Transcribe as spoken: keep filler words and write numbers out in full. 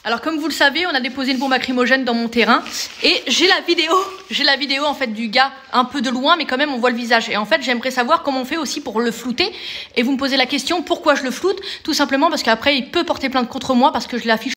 Alors comme vous le savez, on a déposé une bombe lacrymogène dans mon terrain et j'ai la vidéo, j'ai la vidéo en fait du gars un peu de loin, mais quand même on voit le visage. Et en fait j'aimerais savoir comment on fait aussi pour le flouter. Et vous me posez la question pourquoi je le floute? Tout simplement parce qu'après il peut porter plainte contre moi parce que je l'affiche